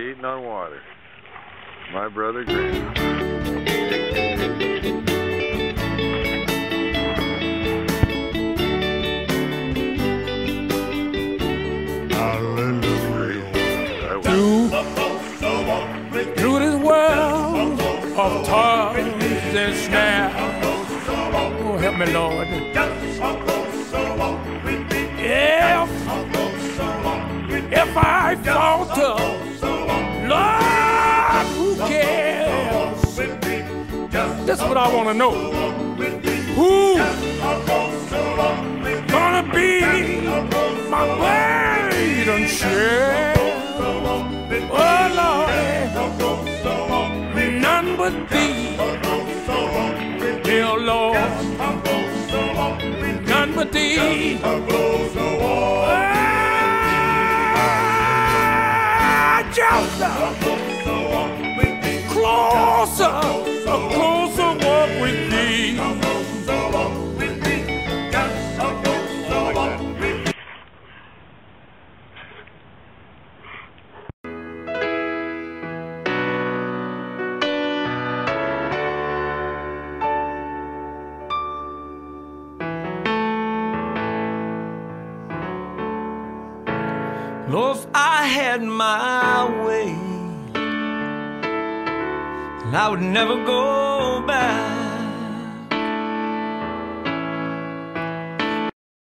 skating on water. My brother Grant. Through this world of toils and snares, oh, help me, Lord. If I falter, Lord, who cares? That's what I want to know. Who gonna be my weight and share? Oh, Lord, none but thee. Dear Lord, none but thee. Just closer, a closer walk with thee. Lord, if I had my way, and I would never go back.